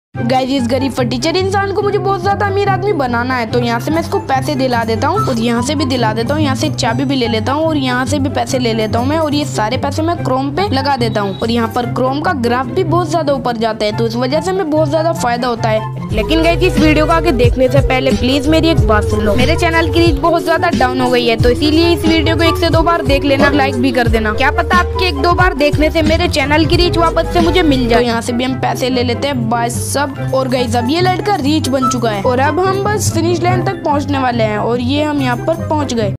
Guys इस गरीब फटीचर इंसान को मुझे बहुत ज्यादा अमीर आदमी बनाना है, तो यहाँ से मैं इसको पैसे दिला देता हूँ और यहाँ से भी दिला देता हूँ, यहाँ से चाबी भी ले लेता हूँ और यहाँ से भी पैसे ले लेता हूँ मैं, और ये सारे पैसे मैं क्रोम पे लगा देता हूँ और यहाँ पर क्रोम का ग्राफ भी बहुत ज्यादा ऊपर जाता है, तो इस वजह से हमें बहुत ज्यादा फायदा होता है। लेकिन गाइस इस वीडियो को आगे देखने से पहले प्लीज मेरी एक बात सुन लो, मेरे चैनल की रीच बहुत ज्यादा डाउन हो गई है, तो इसीलिए इस वीडियो को 1 से 2 बार देख लेना, लाइक भी कर देना। क्या पता आपके 1-2 बार देखने से मेरे चैनल की रीच वापस से मुझे मिल जाए। तो यहाँ से भी हम पैसे ले लेते हैं बाय सब, और गाइस अब ये लड़का रीच बन चुका है और अब हम बस फिनिश लाइन तक पहुँचने वाले हैं और ये हम यहाँ पर पहुँच गए।